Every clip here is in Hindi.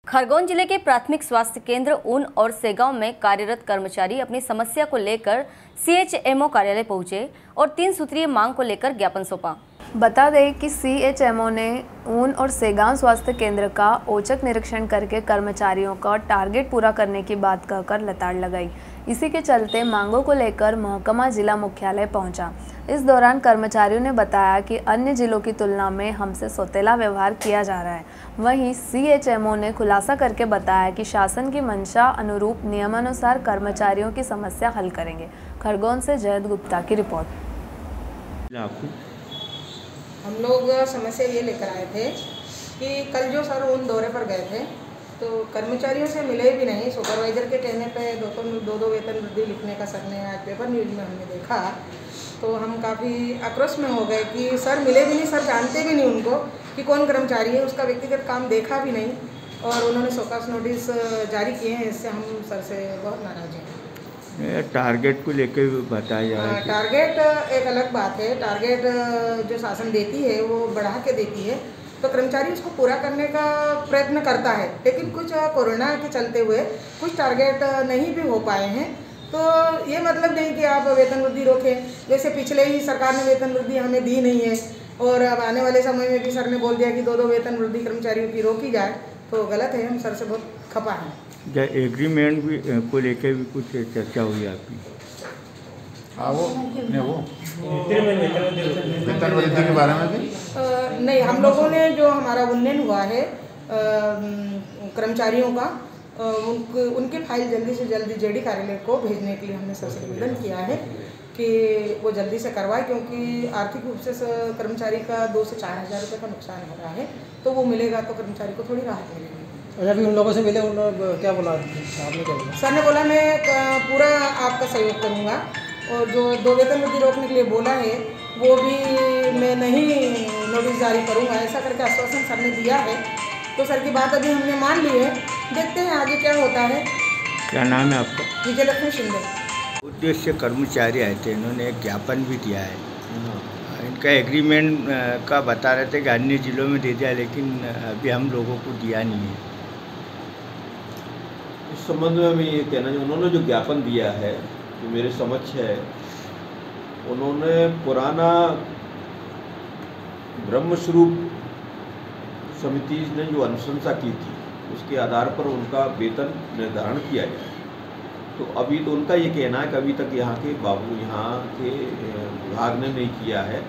खरगोन जिले के प्राथमिक स्वास्थ्य केंद्र ऊन और सेगांव में कार्यरत कर्मचारी अपनी समस्या को लेकर सीएचएमओ कार्यालय पहुंचे और 3 सूत्रीय मांग को लेकर ज्ञापन सौंपा। बता दें कि सीएचएमओ ने ऊन और सेगांव स्वास्थ्य केंद्र का औचक निरीक्षण करके कर्मचारियों का टारगेट पूरा करने की बात कहकर लताड़ लगाई। इसी के चलते मांगों को लेकर महकमा जिला मुख्यालय पहुंचा। इस दौरान कर्मचारियों ने बताया कि अन्य जिलों की तुलना में हमसे सौतेला व्यवहार किया जा रहा है। वहीं सीएचएमओ ने खुलासा करके बताया कि शासन की मंशा अनुरूप नियमानुसार कर्मचारियों की समस्या हल करेंगे। खरगोन से जयंत गुप्ता की रिपोर्ट। हम लोग समस्या ये लेकर आए थे कि कल जो सर उन दौरे पर गए थे तो कर्मचारियों से मिले भी नहीं। सुपरवाइज़र के कहने पे दो वेतन वृद्धि लिखने का सर ने आज पेपर न्यूज़ में हमने देखा तो हम काफ़ी आक्रोश में हो गए कि सर मिले भी नहीं, सर जानते भी नहीं उनको कि कौन कर्मचारी है, उसका व्यक्तिगत काम देखा भी नहीं और उन्होंने शोकास नोटिस जारी किए हैं। इससे हम सर से बहुत नाराज़ हैं। टारगेट को लेकर बताया जा रहा है। टारगेट एक अलग बात है। टारगेट जो शासन देती है वो बढ़ा के देती है तो कर्मचारी उसको पूरा करने का प्रयत्न करता है, लेकिन कुछ कोरोना के चलते हुए कुछ टारगेट नहीं भी हो पाए हैं। तो ये मतलब नहीं कि आप वेतन वृद्धि रोकें। जैसे पिछले ही सरकार ने वेतन वृद्धि हमें दी नहीं है और अब आने वाले समय में भी सर ने बोल दिया कि 2 वेतन वृद्धि कर्मचारियों की रोकी जाए, तो गलत है। हम सर से बहुत खपा हैं। एग्रीमेंट भी को लेकर भी कुछ चर्चा हुई आपकी? हाँ, वो वेतन वृद्धि के बारे में भी नहीं, हम लोगों ने जो हमारा उन्नयन हुआ है कर्मचारियों का उनकी फाइल जल्दी से जल्दी जेडी कार्यालय को भेजने के लिए हमने सर से निवेदन किया है कि वो जल्दी से करवाए, क्योंकि आर्थिक रूप से कर्मचारी का 2 से 4 हज़ार रुपये का नुकसान हो रहा है। तो वो मिलेगा तो कर्मचारी को थोड़ी राहत मिलेगी। जब उन लोगों से मिले उन्होंने क्या बोला? आपने क्या बोला? सर ने बोला मैं पूरा आपका सहयोग करूँगा और जो 2 वेतन वृद्धि रोकने के लिए बोला है वो भी मैं नहीं नोटिस जारी करूँगा, ऐसा करके आश्वासन सर ने दिया है। तो सर की बात अभी हमने मान ली है, देखते हैं आगे क्या होता है। क्या नाम है आपका? विजयलक्ष्मी शिंदे। उद्देश्य कर्मचारी आए थे, इन्होंने एक ज्ञापन भी दिया है। इनका एग्रीमेंट का बता रहे थे कि अन्य जिलों में दे दिया, लेकिन अभी हम लोगों को दिया नहीं है। इस संबंध में मैं ये कहना चाहिए, उन्होंने जो ज्ञापन दिया है जो मेरे समक्ष है, उन्होंने पुराना ब्रह्मस्वरूप समिति ने जो अनुशंसा की थी उसके आधार पर उनका वेतन निर्धारण किया जाए। तो अभी तो उनका ये कहना है कि अभी तक यहाँ के विभाग ने नहीं किया है।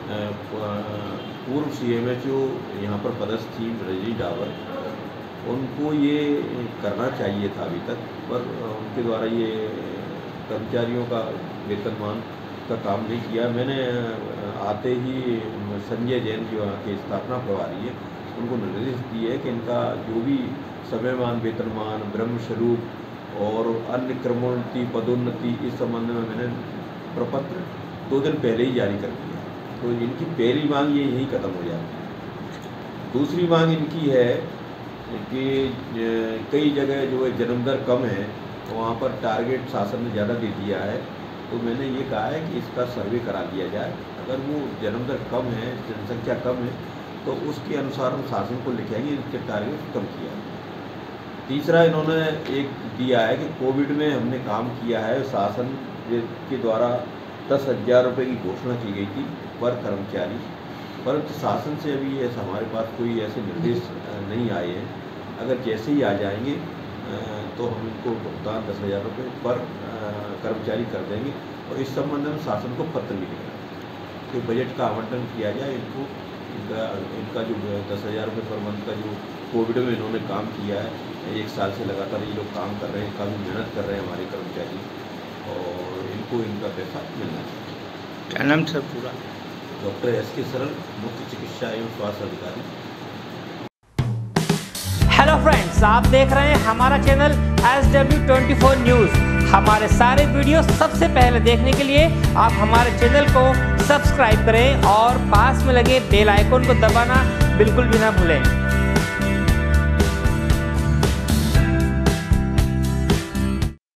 पूर्व CMHO यहाँ पर पदस्थ थी रजनी डावर, उनको ये करना चाहिए था अभी तक, पर उनके द्वारा ये कर्मचारियों का वेतनमान का काम नहीं किया। मैंने आते ही संजय जैन जो यहाँ के स्थापना प्रभारी है उनको निर्देश दिए है कि इनका जो भी समयमान, वेतनमान, ब्रह्मस्वरूप और अन्य क्रमोन्नति, पदोन्नति, इस संबंध में मैंने प्रपत्र 2 दिन पहले ही जारी कर दिया। तो इनकी पहली मांग ये यहीं खत्म हो जाती है। दूसरी मांग इनकी है कि कई जगह जो है जन्म दर कम है, तो वहाँ पर टारगेट शासन ने ज़्यादा दे दिया है। तो मैंने ये कहा है कि इसका सर्वे करा दिया जाए। अगर वो जन्म दर कम है, जनसंख्या कम है, तो उसके अनुसार हम शासन को लिखेंगे इसके टारगेट कम किया। तीसरा इन्होंने एक दिया है कि कोविड में हमने काम किया है, शासन के द्वारा 10,000 रुपये की घोषणा की गई थी पर कर्मचारी, परंतु शासन से अभी ऐसा हमारे पास कोई ऐसे निर्देश नहीं आए हैं। अगर जैसे ही आ जाएंगे तो हम इनको भुगतान 10,000 रुपये पर कर्मचारी कर देंगे और इस संबंध में शासन को पत्र मिलेगा कि बजट का आवंटन किया जाए। इनका जो 10,000 रुपये पर मंथ का जो कोविड में इन्होंने काम किया है, 1 साल से लगातार ये लोग काम कर रहे हैं, काफ़ी मेहनत कर रहे हैं हमारे कर्मचारी, और इनको इनका पैसा मिलना चाहिए। क्या नाम सर पूरा? डॉक्टर SK सरल, मुख्य चिकित्सा एवं स्वास्थ्य अधिकारी। हेलो फ्रेंड्स, आप देख रहे हैं हमारा चैनल SW24 न्यूज़। हमारे सारे वीडियो सबसे पहले देखने के लिए आप हमारे चैनल को सब्सक्राइब करें और पास में लगे बेल आइकन को दबाना बिल्कुल भी ना भूलें।